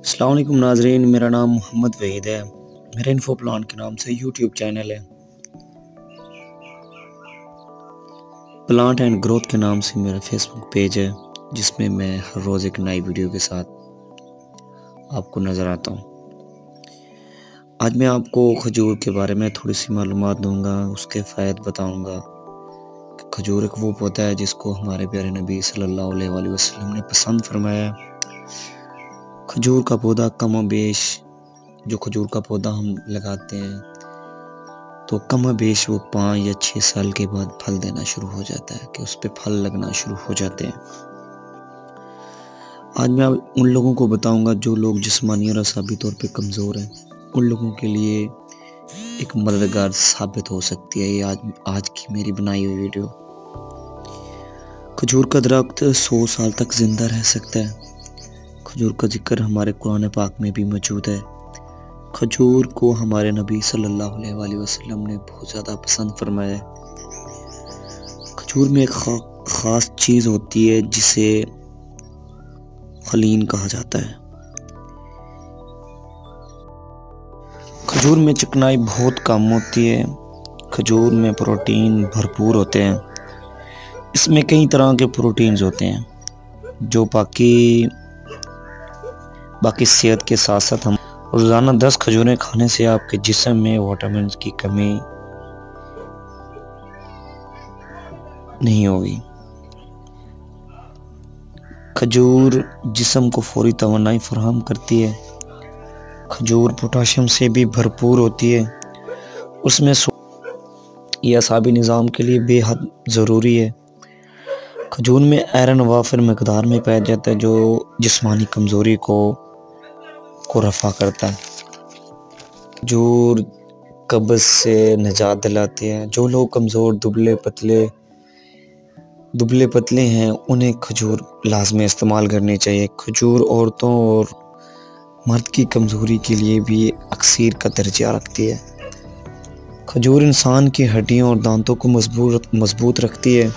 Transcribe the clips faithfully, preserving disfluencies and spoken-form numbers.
अस्सलाम वालेकुम नाजरीन, मेरा नाम मोहम्मद वहीद है। मेरा इन्फो प्लान के नाम से यूट्यूब चैनल है। प्लांट एंड ग्रोथ के नाम से मेरा फेसबुक पेज है, जिसमें मैं हर रोज़ एक नई वीडियो के साथ आपको नज़र आता हूँ। आज मैं आपको खजूर के बारे में थोड़ी सी मालूमात दूंगा, उसके फ़ायदे बताऊंगा। खजूर एक वो पौधा है जिसको हमारे प्यारे नबी सल्लल्लाहु अलैहि वसल्लम ने पसंद फरमाया। खजूर का पौधा कम बेश जो खजूर का पौधा हम लगाते हैं तो कम बेश वो पाँच या छः साल के बाद फल देना शुरू हो जाता है, कि उस पर फल लगना शुरू हो जाते हैं। आज मैं उन लोगों को बताऊंगा जो लोग जिस्मानी और असाबी तौर पे कमज़ोर हैं, उन लोगों के लिए एक मददगार साबित हो सकती है ये आज आज की मेरी बनाई हुई वीडियो। खजूर का दरख्त सौ साल तक जिंदा रह सकता है। खजूर का जिक्र हमारे कुरान पाक में भी मौजूद है। खजूर को हमारे नबी सल्लल्लाहु अलैहि वसल्लम ने बहुत ज़्यादा पसंद फरमाया है। खजूर में एक खा, ख़ास चीज़ होती है जिसे खलीन कहा जाता है। खजूर में चिकनाई बहुत कम होती है। खजूर में प्रोटीन भरपूर होते हैं। इसमें कई तरह के प्रोटीन्स होते हैं जो बाकी बाकी सेहत के साथ साथ हम रोज़ाना दस खजूरें खाने से आपके जिस्म में विटामिन की कमी नहीं होगी। खजूर जिस्म को फौरी तवानाई फराहम करती है। खजूर पोटाशियम से भी भरपूर होती है। उसमें यह असाबी निज़ाम के लिए बेहद ज़रूरी है। खजूर में आयरन वाफिर मकदार में पाया जाता है जो जिस्मानी कमज़ोरी को को रफ़ा करता है। खजूर कब्ज़ से निजात दिलाती है। जो लोग कमज़ोर दुबले पतले दुबले पतले हैं उन्हें खजूर लाजमी इस्तेमाल करनी चाहिए। खजूर औरतों और मर्द की कमज़ोरी के लिए भी अक्सीर का दर्जा रखती है। खजूर इंसान की हड्डियों और दांतों को मजबूत मजबूत रखती है।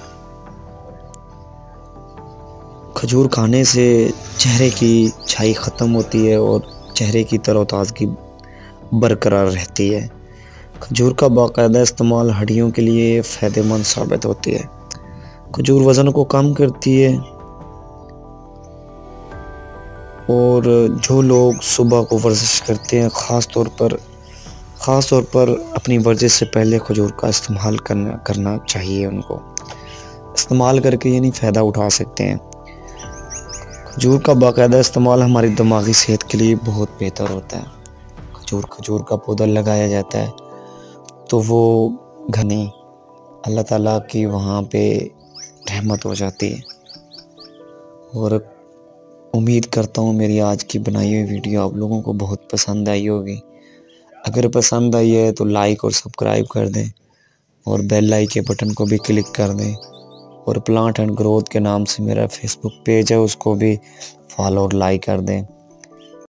खजूर खाने से चेहरे की छाई ख़त्म होती है और चेहरे की तरोताज़गी बरकरार रहती है। खजूर का बाकायदा इस्तेमाल हड्डियों के लिए फ़ायदेमंद साबित होती है। खजूर वज़न को कम करती है और जो लोग सुबह को वर्जिश करते हैं ख़ास तौर पर ख़ास तौर पर अपनी वर्जिश से पहले खजूर का इस्तेमाल करना करना चाहिए। उनको इस्तेमाल करके यानी फ़ायदा उठा सकते हैं। खजूर का बाकायदा इस्तेमाल हमारी दिमागी सेहत के लिए बहुत बेहतर होता है। खजूर खजूर का पौधा लगाया जाता है तो वो घनी अल्लाह ताला की वहाँ पे रहमत हो जाती है। और उम्मीद करता हूँ मेरी आज की बनाई हुई वीडियो आप लोगों को बहुत पसंद आई होगी। अगर पसंद आई है तो लाइक और सब्सक्राइब कर दें और बेल आइकन के बटन को भी क्लिक कर दें। और प्लांट एंड ग्रोथ के नाम से मेरा फेसबुक पेज है, उसको भी फॉलो और लाइक कर दें।